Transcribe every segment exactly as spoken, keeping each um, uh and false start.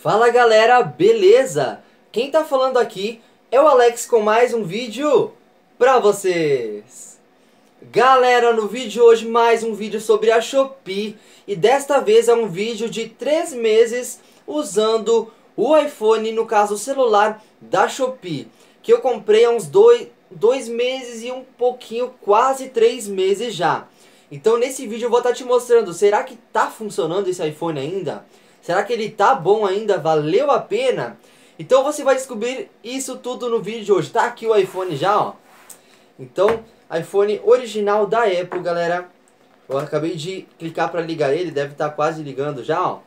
Fala galera, beleza? Quem tá falando aqui é o Alex com mais um vídeo pra vocês. Galera, no vídeo de hoje mais um vídeo sobre a Shopee. E desta vez é um vídeo de três meses usando o iPhone, no caso o celular da Shopee, que eu comprei há uns dois, dois meses e um pouquinho, quase três meses já. Então nesse vídeo eu vou estar te mostrando, será que tá funcionando esse iPhone ainda? Será que ele tá bom ainda? Valeu a pena? Então você vai descobrir isso tudo no vídeo de hoje. Tá aqui o iPhone já, ó. Então, iPhone original da Apple, galera. Eu acabei de clicar para ligar ele, deve estar quase ligando já, ó.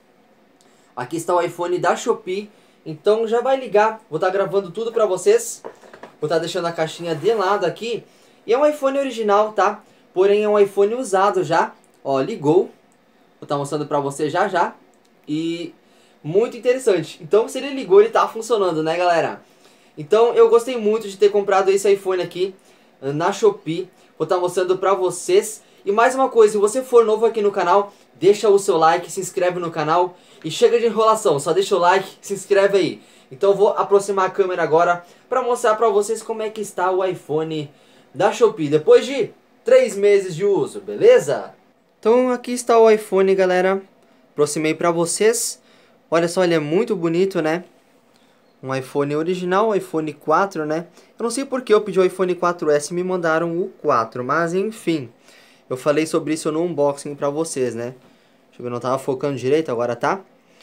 Aqui está o iPhone da Shopee. Então já vai ligar. Vou estar gravando tudo para vocês. Vou estar deixando a caixinha de lado aqui. E é um iPhone original, tá? Porém é um iPhone usado já. Ó, ligou. Vou estar mostrando para você já já. E muito interessante. Então se ele ligou, ele tá funcionando, né galera? Então eu gostei muito de ter comprado esse iPhone aqui na Shopee. Vou estar mostrando pra vocês. E mais uma coisa, se você for novo aqui no canal, deixa o seu like, se inscreve no canal. E chega de enrolação, só deixa o like, se inscreve aí. Então eu vou aproximar a câmera agora pra mostrar pra vocês como é que está o iPhone da Shopee depois de três meses de uso, beleza? Então aqui está o iPhone, galera. Aproximei pra vocês. Olha só, ele é muito bonito, né? Um iPhone original, iPhone quatro, né? Eu não sei porque eu pedi o iPhone quatro S e me mandaram o quatro, mas enfim. Eu falei sobre isso no unboxing pra vocês, né? Deixa eu ver, não tava focando direito, agora tá?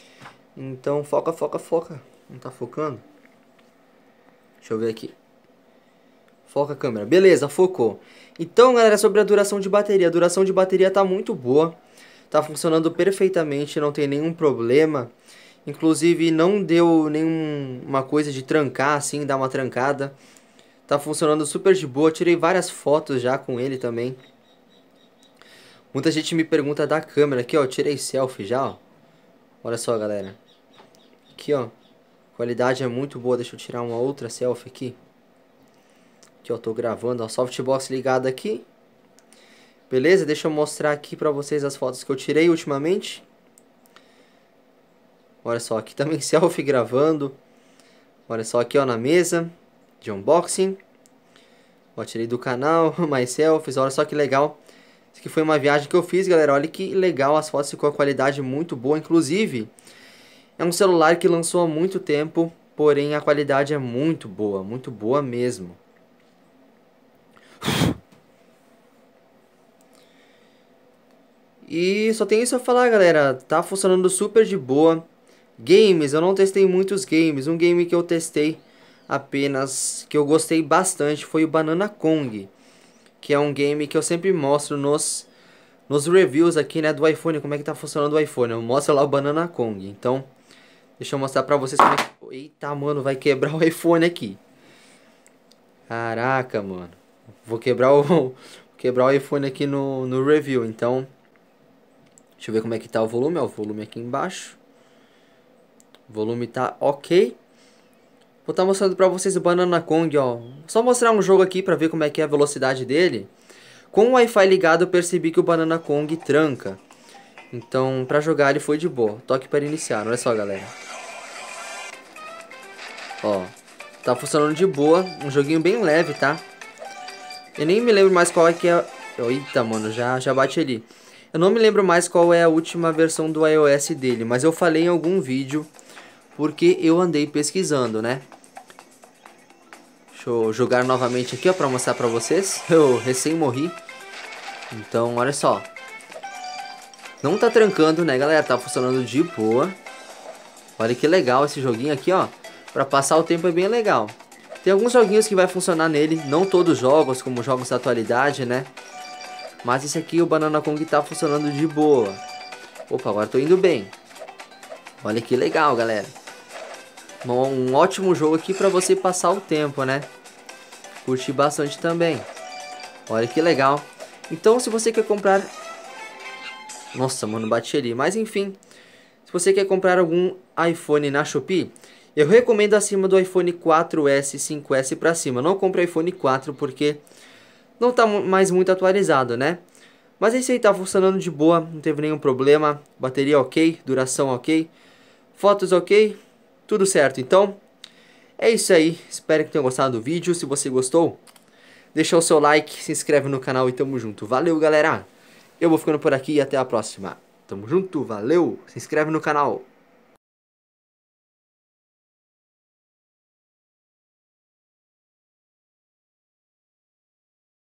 Então, foca, foca, foca. Não tá focando? Deixa eu ver aqui. Foca a câmera. Beleza, focou. Então, galera, sobre a duração de bateria. A duração de bateria tá muito boa. Tá funcionando perfeitamente, não tem nenhum problema. Inclusive não deu nenhuma coisa de trancar assim, dar uma trancada. Tá funcionando super de boa, tirei várias fotos já com ele também. Muita gente me pergunta da câmera aqui, ó, tirei selfie já, ó. Olha só, galera. Aqui, ó. A qualidade é muito boa, deixa eu tirar uma outra selfie aqui. Aqui, ó, tô gravando, ó, softbox ligado aqui. Beleza? Deixa eu mostrar aqui pra vocês as fotos que eu tirei ultimamente. Olha só, aqui também selfie gravando. Olha só aqui, ó, na mesa de unboxing. Ó, tirei do canal, mais selfies, olha só que legal. Isso aqui foi uma viagem que eu fiz, galera. Olha que legal, as fotos ficou a qualidade muito boa. Inclusive, é um celular que lançou há muito tempo, porém a qualidade é muito boa, muito boa mesmo. E só tem isso a falar, galera. Tá funcionando super de boa. Games, eu não testei muitos games. Um game que eu testei apenas, que eu gostei bastante, foi o Banana Kong. Que é um game que eu sempre mostro nos, nos reviews aqui, né, do iPhone. Como é que tá funcionando o iPhone. Eu mostro lá o Banana Kong. Então, deixa eu mostrar pra vocês como é que... Eita, mano, vai quebrar o iPhone aqui. Caraca, mano. Vou quebrar o, vou quebrar o iPhone aqui no, no review, então... Deixa eu ver como é que tá o volume. Ó, o volume aqui embaixo. O volume tá ok. Vou estar mostrando pra vocês o Banana Kong, ó. Só mostrar um jogo aqui pra ver como é que é a velocidade dele. Com o Wi-Fi ligado eu percebi que o Banana Kong tranca. Então, pra jogar ele foi de boa. Toque para iniciar, olha só, galera. Ó, tá funcionando de boa. Um joguinho bem leve, tá? Eu nem me lembro mais qual é que é... Eita, mano, já, já bate ali. Eu não me lembro mais qual é a última versão do iOS dele, mas eu falei em algum vídeo porque eu andei pesquisando, né? Deixa eu jogar novamente aqui, ó, pra mostrar pra vocês. Eu recém morri. Então, olha só. Não tá trancando, né, galera? Tá funcionando de boa. Olha que legal esse joguinho aqui, ó. Pra passar o tempo é bem legal. Tem alguns joguinhos que vai funcionar nele. Não todos os jogos, como jogos da atualidade, né? Mas esse aqui, o Banana Kong, tá funcionando de boa. Opa, agora tô indo bem. Olha que legal, galera. Um ótimo jogo aqui pra você passar o tempo, né? Curti bastante também. Olha que legal. Então, se você quer comprar... Nossa, mano, bati ali. Mas, enfim. Se você quer comprar algum iPhone na Shopee, eu recomendo acima do iPhone quatro S, cinco S pra cima. Não compre iPhone quatro porque... não tá mais muito atualizado, né? Mas esse aí tá funcionando de boa, não teve nenhum problema. Bateria ok, duração ok. Fotos ok, tudo certo. Então, é isso aí. Espero que tenham gostado do vídeo. Se você gostou, deixa o seu like, se inscreve no canal e tamo junto. Valeu, galera! Eu vou ficando por aqui e até a próxima. Tamo junto, valeu! Se inscreve no canal.